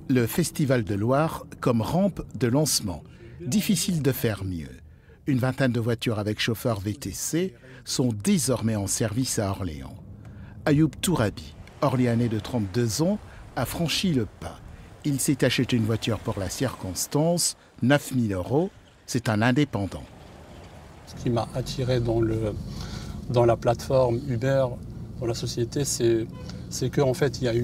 Le Festival de Loire comme rampe de lancement. Difficile de faire mieux. Une vingtaine de voitures avec chauffeur VTC sont désormais en service à Orléans. Ayoub Tourabi, Orléanais de 32 ans, a franchi le pas. Il s'est acheté une voiture pour la circonstance, 9 000 €. C'est un indépendant. Ce qui m'a attiré dans la plateforme Uber, dans la société, c'est qu'en fait, il y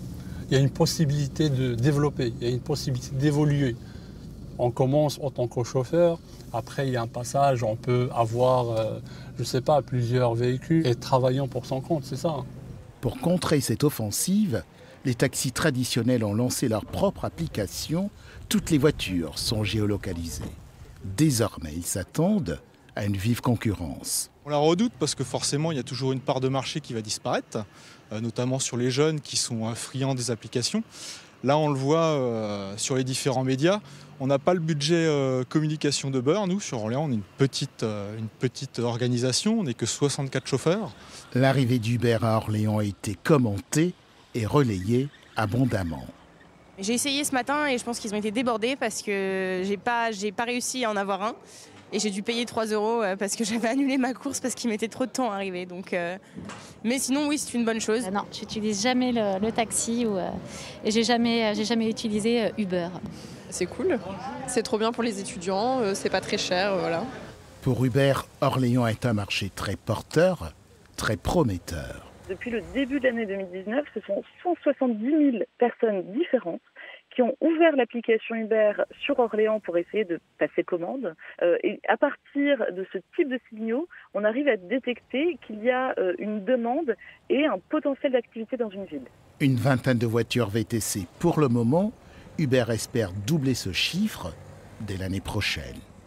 a une possibilité de développer, il y a une possibilité d'évoluer. On commence en tant que chauffeur, après il y a un passage, on peut avoir, je ne sais pas, plusieurs véhicules et travaillant pour son compte, c'est ça. Pour contrer cette offensive, les taxis traditionnels ont lancé leur propre application. Toutes les voitures sont géolocalisées. Désormais, ils s'attendent à une vive concurrence. On la redoute parce que forcément, il y a toujours une part de marché qui va disparaître, notamment sur les jeunes qui sont friands des applications. Là, on le voit sur les différents médias. On n'a pas le budget communication d'Uber. Nous, sur Orléans, on est une petite organisation. On n'est que 64 chauffeurs. L'arrivée d'Uber à Orléans a été commentée et relayée abondamment. J'ai essayé ce matin et je pense qu'ils ont été débordés parce que j'ai pas réussi à en avoir un. Et j'ai dû payer 3 € parce que j'avais annulé ma course parce qu'il mettait trop de temps à arriver. Donc, mais sinon, oui, c'est une bonne chose. Non, je n'utilise jamais le taxi et j'ai jamais utilisé Uber. C'est cool, c'est trop bien pour les étudiants, c'est pas très cher, voilà. Pour Uber, Orléans est un marché très porteur, très prometteur. Depuis le début de l'année 2019, ce sont 170 000 personnes différentes qui ont ouvert l'application Uber sur Orléans pour essayer de passer commande. Et à partir de ce type de signaux, on arrive à détecter qu'il y a une demande et un potentiel d'activité dans une ville. Une vingtaine de voitures VTC pour le moment. Uber espère doubler ce chiffre dès l'année prochaine.